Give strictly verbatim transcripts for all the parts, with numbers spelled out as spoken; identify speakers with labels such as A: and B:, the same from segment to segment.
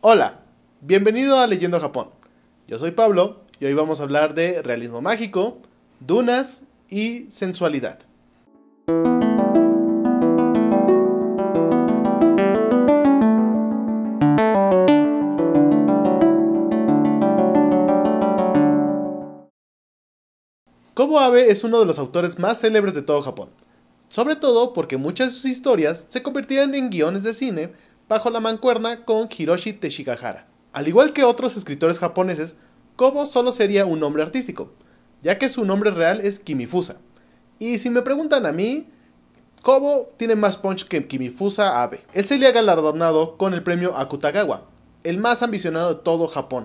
A: Hola, bienvenido a Leyendo Japón. Yo soy Pablo y hoy vamos a hablar de realismo mágico, dunas y sensualidad. Kobo Abe es uno de los autores más célebres de todo Japón, sobre todo porque muchas de sus historias se convertían en guiones de cine bajo la mancuerna con Hiroshi Teshigahara. Al igual que otros escritores japoneses, Kobo solo sería un nombre artístico, ya que su nombre real es Kimifusa. Y si me preguntan a mí, Kobo tiene más punch que Kimifusa Abe. Él sería galardonado con el premio Akutagawa, el más ambicionado de todo Japón.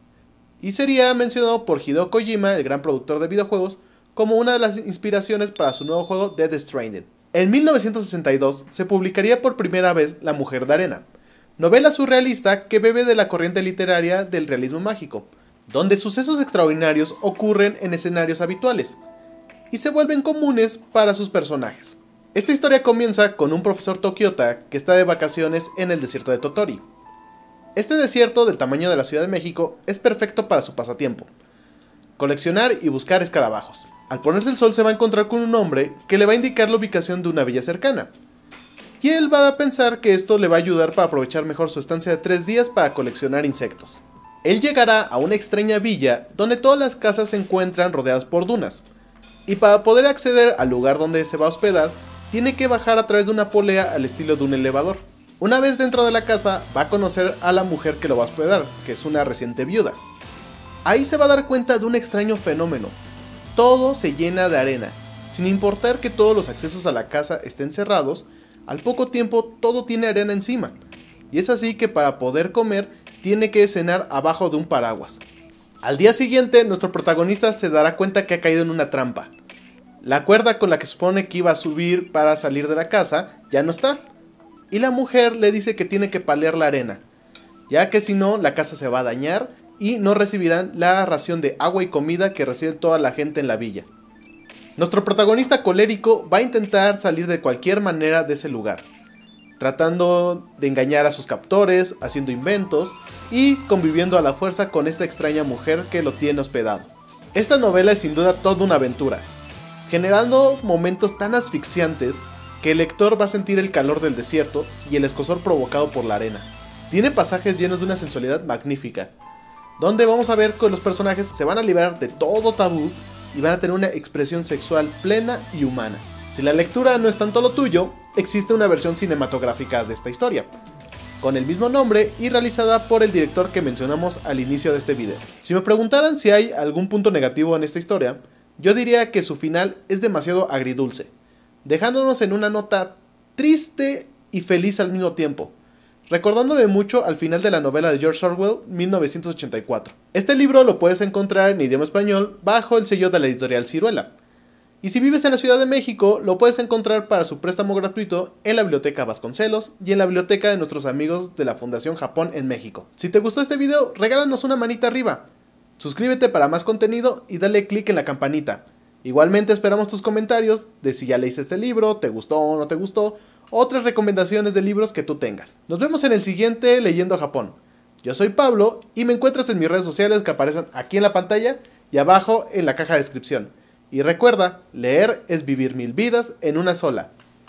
A: Y sería mencionado por Hideo Kojima, el gran productor de videojuegos, como una de las inspiraciones para su nuevo juego Death Stranding. En mil novecientos sesenta y dos se publicaría por primera vez La Mujer de Arena, novela surrealista que bebe de la corriente literaria del realismo mágico, donde sucesos extraordinarios ocurren en escenarios habituales y se vuelven comunes para sus personajes. Esta historia comienza con un profesor tokiota que está de vacaciones en el desierto de Totori. Este desierto, del tamaño de la Ciudad de México, es perfecto para su pasatiempo: coleccionar y buscar escarabajos. Al ponerse el sol se va a encontrar con un hombre que le va a indicar la ubicación de una villa cercana, y él va a pensar que esto le va a ayudar para aprovechar mejor su estancia de tres días para coleccionar insectos. Él llegará a una extraña villa donde todas las casas se encuentran rodeadas por dunas, y para poder acceder al lugar donde se va a hospedar, tiene que bajar a través de una polea al estilo de un elevador. Una vez dentro de la casa, va a conocer a la mujer que lo va a hospedar, que es una reciente viuda. Ahí se va a dar cuenta de un extraño fenómeno: todo se llena de arena. Sin importar que todos los accesos a la casa estén cerrados, al poco tiempo todo tiene arena encima. Y es así que para poder comer, tiene que cenar abajo de un paraguas. Al día siguiente, nuestro protagonista se dará cuenta que ha caído en una trampa. La cuerda con la que supone que iba a subir para salir de la casa ya no está, y la mujer le dice que tiene que palear la arena, ya que si no, la casa se va a dañar y no recibirán la ración de agua y comida que recibe toda la gente en la villa. Nuestro protagonista colérico va a intentar salir de cualquier manera de ese lugar, tratando de engañar a sus captores, haciendo inventos y conviviendo a la fuerza con esta extraña mujer que lo tiene hospedado. Esta novela es sin duda toda una aventura, generando momentos tan asfixiantes que el lector va a sentir el calor del desierto y el escozor provocado por la arena. Tiene pasajes llenos de una sensualidad magnífica, donde vamos a ver que los personajes se van a liberar de todo tabú y van a tener una expresión sexual plena y humana. Si la lectura no es tanto lo tuyo, existe una versión cinematográfica de esta historia, con el mismo nombre y realizada por el director que mencionamos al inicio de este video. Si me preguntaran si hay algún punto negativo en esta historia, yo diría que su final es demasiado agridulce, dejándonos en una nota triste y feliz al mismo tiempo, recordándome mucho al final de la novela de George Orwell, mil novecientos ochenta y cuatro. Este libro lo puedes encontrar en idioma español bajo el sello de la editorial Ciruela. Y si vives en la Ciudad de México, lo puedes encontrar para su préstamo gratuito en la Biblioteca Vasconcelos y en la biblioteca de nuestros amigos de la Fundación Japón en México. Si te gustó este video, regálanos una manita arriba, suscríbete para más contenido y dale click en la campanita. Igualmente esperamos tus comentarios de si ya leíste este libro, te gustó o no te gustó, otras recomendaciones de libros que tú tengas. Nos vemos en el siguiente Leyendo Japón. Yo soy Pablo y me encuentras en mis redes sociales que aparecen aquí en la pantalla y abajo en la caja de descripción. Y recuerda, leer es vivir mil vidas en una sola.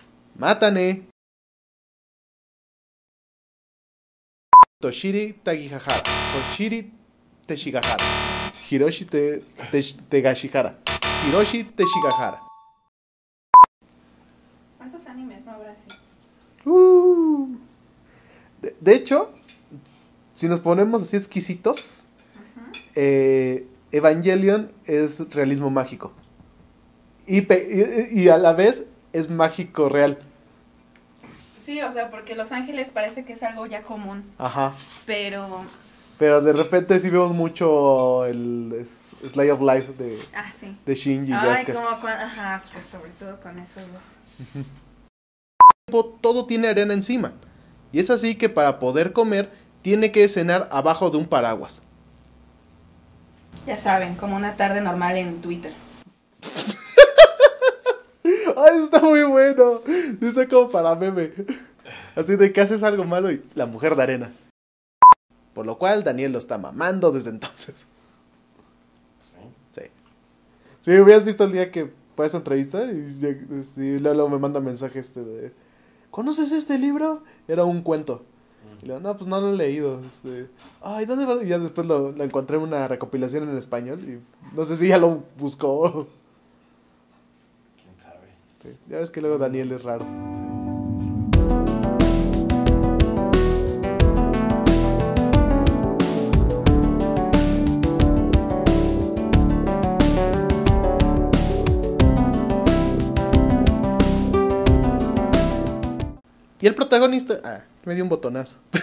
A: ¡Mátane! Toshiri Tagihahara, Toshiri Teshigahara, Hiroshi te, te, Tegashihara, Hiroshi Teshigahara.
B: ¿Cuántos animes no habrá así?
A: Uh, de, de hecho, si nos ponemos así exquisitos, uh-huh. eh, Evangelion es realismo mágico. Y, pe, y, y a la vez es mágico real.
B: Sí, o sea, porque Los Ángeles parece que es algo ya común.
A: Ajá.
B: Pero...
A: Pero de repente sí vemos mucho el Slay of Life de,
B: ah, sí.
A: de Shinji.
B: Ay, como con... Ajá, sobre todo con esos dos.
A: Uh-huh. Todo tiene arena encima. Y es así que para poder comer, tiene que cenar abajo de un paraguas.
B: Ya saben, como una tarde normal en Twitter.
A: Ay, eso está muy bueno. Está como para meme. Así de que haces algo malo y la mujer de arena. Por lo cual Daniel lo está mamando desde entonces.
C: Sí.
A: Sí. Sí, hubieras visto el día que fue a esa entrevista y, ya- este, y luego me manda mensaje este de... ¿Conoces este libro? Era un cuento. Y le digo, no, pues no lo he leído. Este, Ay, ¿dónde va? Y ya después lo, lo encontré en una recopilación en español y no sé si ya lo buscó.
C: ¿Quién sabe?
A: Sí, ya ves que luego Daniel es raro.
C: Sí.
A: Y el protagonista... Ah, me dio un botonazo.